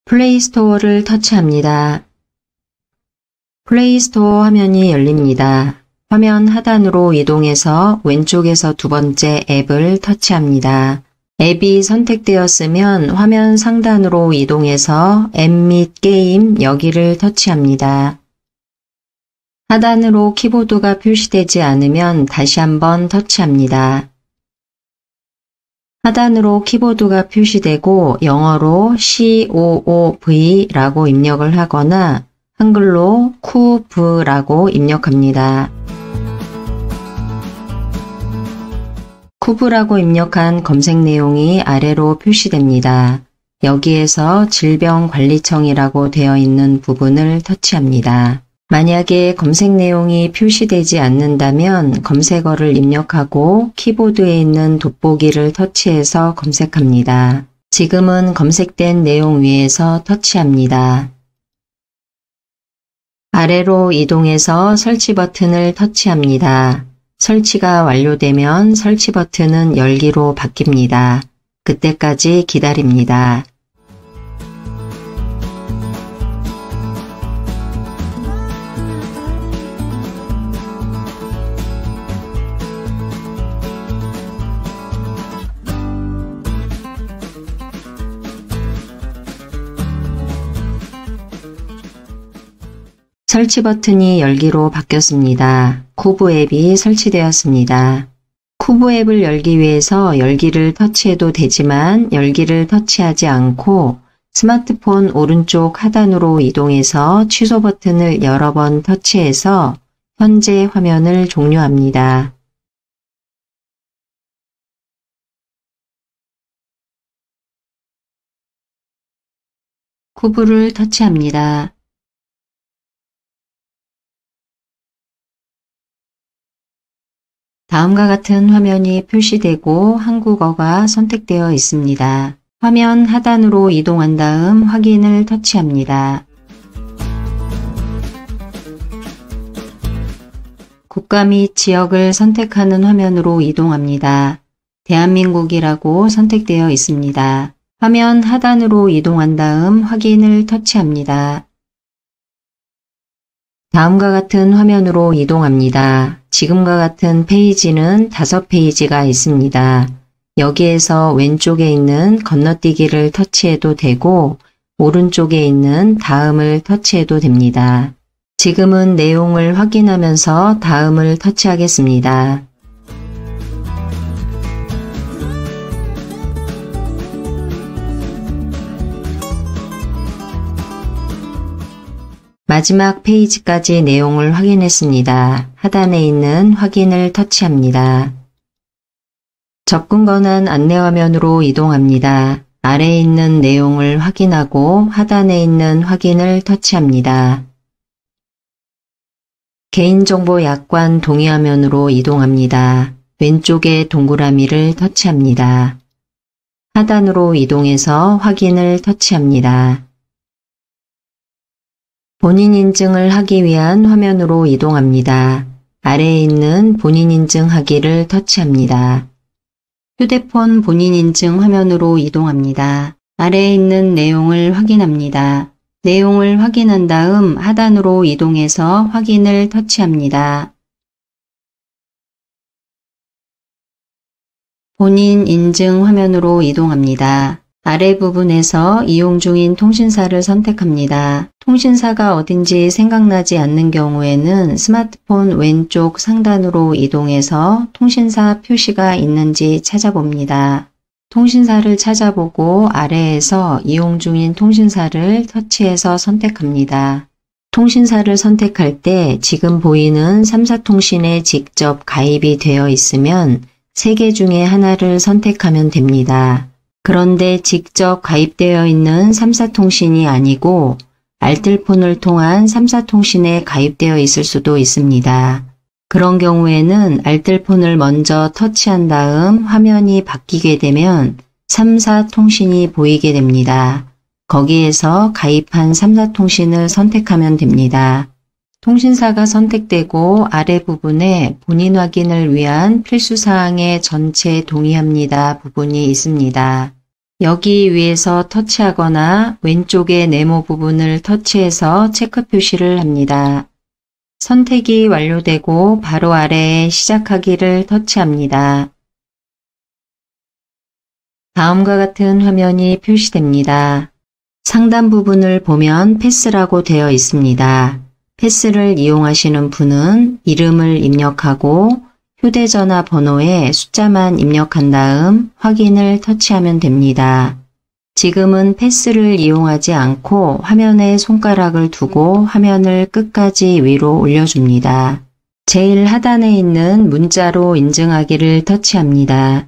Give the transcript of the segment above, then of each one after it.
플레이스토어를 터치합니다. 플레이스토어 화면이 열립니다. 화면 하단으로 이동해서 왼쪽에서 두 번째 앱을 터치합니다. 앱이 선택되었으면 화면 상단으로 이동해서 앱 및 게임 여기를 터치합니다. 하단으로 키보드가 표시되지 않으면 다시 한번 터치합니다. 하단으로 키보드가 표시되고 영어로 COOV라고 입력을 하거나 한글로 쿠브라고 입력합니다. 쿠브라고 입력한 검색 내용이 아래로 표시됩니다. 여기에서 질병관리청이라고 되어 있는 부분을 터치합니다. 만약에 검색 내용이 표시되지 않는다면 검색어를 입력하고 키보드에 있는 돋보기를 터치해서 검색합니다. 지금은 검색된 내용 위에서 터치합니다. 아래로 이동해서 설치 버튼을 터치합니다. 설치가 완료되면 설치 버튼은 열기로 바뀝니다. 그때까지 기다립니다. 설치 버튼이 열기로 바뀌었습니다. 쿠브 앱이 설치되었습니다. 쿠브 앱을 열기 위해서 열기를 터치해도 되지만 열기를 터치하지 않고 스마트폰 오른쪽 하단으로 이동해서 취소 버튼을 여러 번 터치해서 현재 화면을 종료합니다. 쿠브를 터치합니다. 다음과 같은 화면이 표시되고 한국어가 선택되어 있습니다. 화면 하단으로 이동한 다음 확인을 터치합니다. 국가 및 지역을 선택하는 화면으로 이동합니다. 대한민국이라고 선택되어 있습니다. 화면 하단으로 이동한 다음 확인을 터치합니다. 다음과 같은 화면으로 이동합니다. 지금과 같은 페이지는 5페이지가 있습니다. 여기에서 왼쪽에 있는 건너뛰기를 터치해도 되고 오른쪽에 있는 다음을 터치해도 됩니다. 지금은 내용을 확인하면서 다음을 터치하겠습니다. 마지막 페이지까지 내용을 확인했습니다. 하단에 있는 확인을 터치합니다. 접근 권한 안내 화면으로 이동합니다. 아래에 있는 내용을 확인하고 하단에 있는 확인을 터치합니다. 개인정보 약관 동의 화면으로 이동합니다. 왼쪽에 동그라미를 터치합니다. 하단으로 이동해서 확인을 터치합니다. 본인 인증을 하기 위한 화면으로 이동합니다. 아래에 있는 본인 인증하기를 터치합니다. 휴대폰 본인 인증 화면으로 이동합니다. 아래에 있는 내용을 확인합니다. 내용을 확인한 다음 하단으로 이동해서 확인을 터치합니다. 본인 인증 화면으로 이동합니다. 아래 부분에서 이용 중인 통신사를 선택합니다. 통신사가 어딘지 생각나지 않는 경우에는 스마트폰 왼쪽 상단으로 이동해서 통신사 표시가 있는지 찾아봅니다. 통신사를 찾아보고 아래에서 이용 중인 통신사를 터치해서 선택합니다. 통신사를 선택할 때 지금 보이는 3사통신에 직접 가입이 되어 있으면 3개 중에 하나를 선택하면 됩니다. 그런데 직접 가입되어 있는 3사통신이 아니고 알뜰폰을 통한 3사통신에 가입되어 있을 수도 있습니다. 그런 경우에는 알뜰폰을 먼저 터치한 다음 화면이 바뀌게 되면 3사통신이 보이게 됩니다. 거기에서 가입한 3사통신을 선택하면 됩니다. 통신사가 선택되고 아래 부분에 본인 확인을 위한 필수사항의 전체 동의합니다 부분이 있습니다. 여기 위에서 터치하거나 왼쪽의 네모 부분을 터치해서 체크 표시를 합니다. 선택이 완료되고 바로 아래에 시작하기를 터치합니다. 다음과 같은 화면이 표시됩니다. 상단 부분을 보면 패스라고 되어 있습니다. 패스를 이용하시는 분은 이름을 입력하고 휴대전화 번호에 숫자만 입력한 다음 확인을 터치하면 됩니다. 지금은 패스를 이용하지 않고 화면에 손가락을 두고 화면을 끝까지 위로 올려줍니다. 제일 하단에 있는 문자로 인증하기를 터치합니다.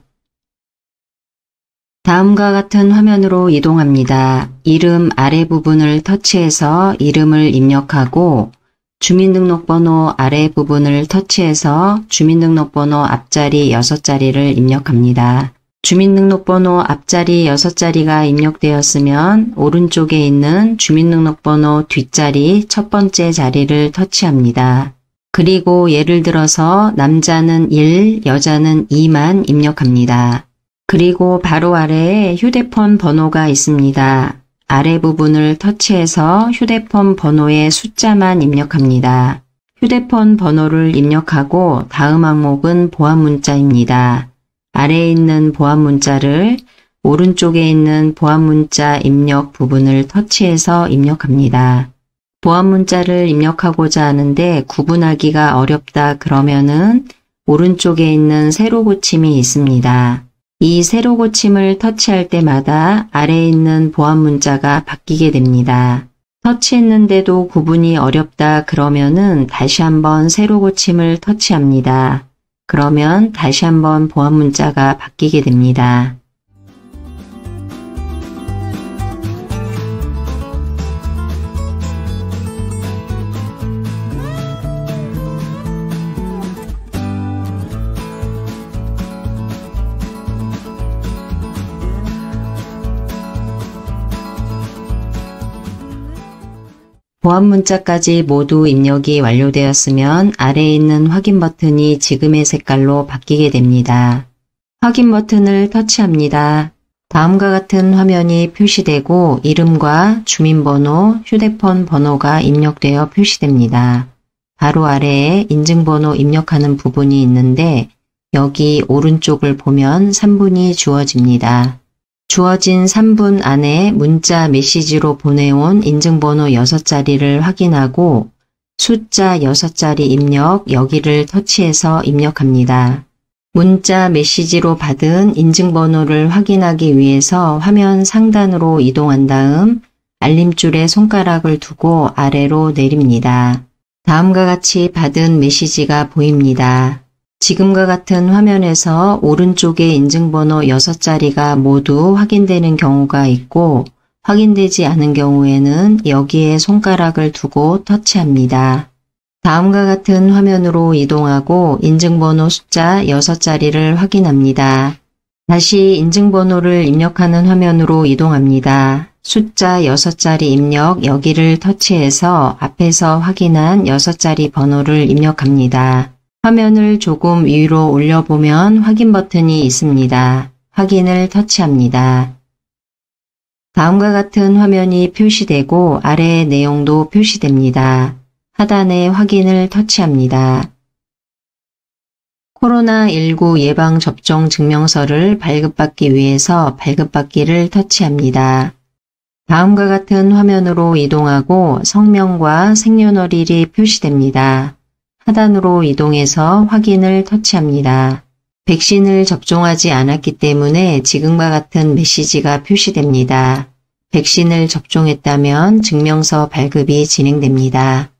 다음과 같은 화면으로 이동합니다. 이름 아래 부분을 터치해서 이름을 입력하고 주민등록번호 아래 부분을 터치해서 주민등록번호 앞자리 6자리를 입력합니다. 주민등록번호 앞자리 6자리가 입력되었으면 오른쪽에 있는 주민등록번호 뒷자리 첫 번째 자리를 터치합니다. 그리고 예를 들어서 남자는 1, 여자는 2만 입력합니다. 그리고 바로 아래에 휴대폰 번호가 있습니다. 아래 부분을 터치해서 휴대폰 번호의 숫자만 입력합니다. 휴대폰 번호를 입력하고 다음 항목은 보안 문자입니다. 아래에 있는 보안 문자를 오른쪽에 있는 보안 문자 입력 부분을 터치해서 입력합니다. 보안 문자를 입력하고자 하는데 구분하기가 어렵다 그러면은 오른쪽에 있는 세로 고침이 있습니다. 이 세로 고침을 터치할 때마다 아래에 있는 보안 문자가 바뀌게 됩니다. 터치했는데도 구분이 어렵다 그러면은 다시 한번 세로 고침을 터치합니다. 그러면 다시 한번 보안 문자가 바뀌게 됩니다. 보안 문자까지 모두 입력이 완료되었으면 아래에 있는 확인 버튼이 지금의 색깔로 바뀌게 됩니다. 확인 버튼을 터치합니다. 다음과 같은 화면이 표시되고 이름과 주민번호, 휴대폰 번호가 입력되어 표시됩니다. 바로 아래에 인증번호 입력하는 부분이 있는데 여기 오른쪽을 보면 3분이 주어집니다. 주어진 3분 안에 문자 메시지로 보내온 인증번호 6자리를 확인하고 숫자 6자리 입력 여기를 터치해서 입력합니다. 문자 메시지로 받은 인증번호를 확인하기 위해서 화면 상단으로 이동한 다음 알림줄에 손가락을 두고 아래로 내립니다. 다음과 같이 받은 메시지가 보입니다. 지금과 같은 화면에서 오른쪽에 인증번호 6자리가 모두 확인되는 경우가 있고 확인되지 않은 경우에는 여기에 손가락을 두고 터치합니다. 다음과 같은 화면으로 이동하고 인증번호 숫자 6자리를 확인합니다. 다시 인증번호를 입력하는 화면으로 이동합니다. 숫자 6자리 입력 여기를 터치해서 앞에서 확인한 6자리 번호를 입력합니다. 화면을 조금 위로 올려보면 확인 버튼이 있습니다. 확인을 터치합니다. 다음과 같은 화면이 표시되고 아래의 내용도 표시됩니다. 하단에 확인을 터치합니다. 코로나19 예방접종 증명서를 발급받기 위해서 발급받기를 터치합니다. 다음과 같은 화면으로 이동하고 성명과 생년월일이 표시됩니다. 하단으로 이동해서 확인을 터치합니다. 백신을 접종하지 않았기 때문에 지금과 같은 메시지가 표시됩니다. 백신을 접종했다면 증명서 발급이 진행됩니다.